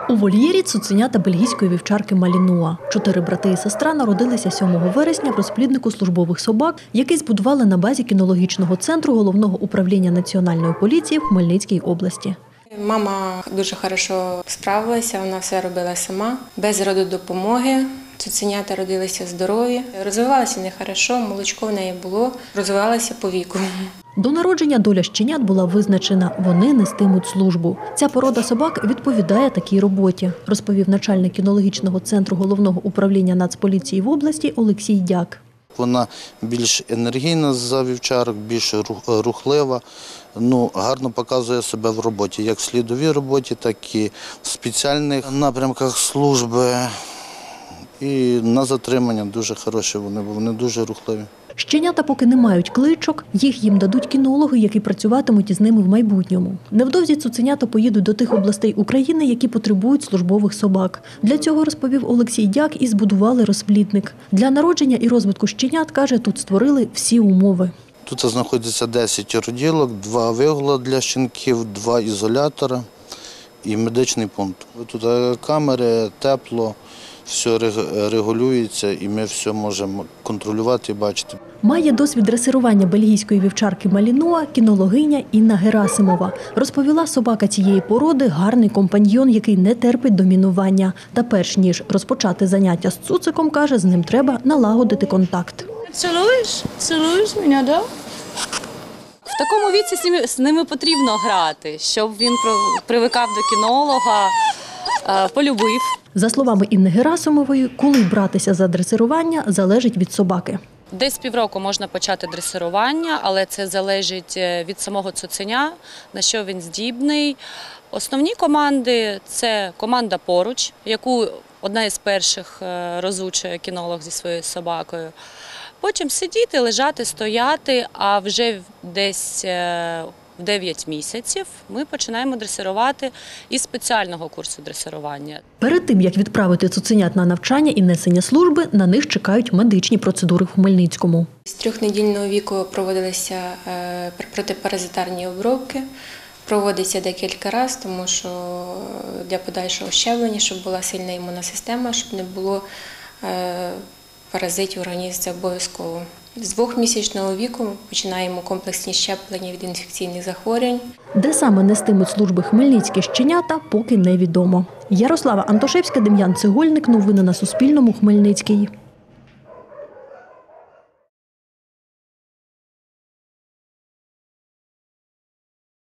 У вольєрі цуценята бельгійської вівчарки Малінуа. 4 брати і сестра народилися 7 вересня в розпліднику службових собак, який збудували на базі кінологічного центру Головного управління Національної поліції в Хмельницькій області. Мама дуже добре справилася, вона все робила сама, без рододопомоги. Цуценята родилися здорові, розвивалися не добре, молочко в неї було, розвивалися по віку. До народження доля щенят була визначена – вони нестимуть службу. Ця порода собак відповідає такій роботі, розповів начальник кінологічного центру Головного управління Нацполіції в області Олексій Дяк. Вона більш енергійна за вівчарок, більш рухлива, гарно показує себе в роботі, як в слідовій роботі, так і в спеціальних напрямках служби. І на затримання дуже хороші вони дуже рухливі. Щенята поки не мають кличок, їх їм дадуть кінологи, які працюватимуть із ними в майбутньому. Невдовзі цуценята поїдуть до тих областей України, які потребують службових собак. Для цього, розповів Олексій Дяк, і збудували розплідник. Для народження і розвитку щенят, каже, тут створили всі умови. Тут знаходиться 10 роділок, 2 вигула для щенків, 2 ізолятора і медичний пункт. Тут камери, тепло. Все регулюється і ми все можемо контролювати і бачити. Має досвід дресирування бельгійської вівчарки Малінуа кінологиня Інна Герасимова. Розповіла, собака цієї породи – гарний компаньйон, який не терпить домінування. Та перш ніж розпочати заняття з цуциком, каже, з ним треба налагодити контакт. Цілуєш мене, да? В такому віці з ними потрібно грати, щоб він привикав до кінолога, полюбив. За словами Інни Герасимової, коли братися за дресирування, залежить від собаки. Десь півроку можна почати дресирування, але це залежить від самого цуценя, на що він здібний. Основні команди – це команда поруч, яку одна із перших розучує кінолог зі своєю собакою. Потім сидіти, лежати, стояти, а вже десь в 9 місяців ми починаємо дресирувати із спеціального курсу дресирування. Перед тим, як відправити цуценят на навчання і несення служби, на них чекають медичні процедури в Хмельницькому. З 3-недільного віку проводилися протипаразитарні обробки. Проводиться декілька разів, тому що для подальшого щеплення, щоб була сильна імунна система, щоб не було паразитів в організмі, це обов'язково. З 2-місячного віку починаємо комплексні щеплення від інфекційних захворювань. Де саме нестимуть служби хмельницькі щенята, поки невідомо. Ярослава Антошевська, Дем'ян Цегольник. Новини на Суспільному. Хмельницький.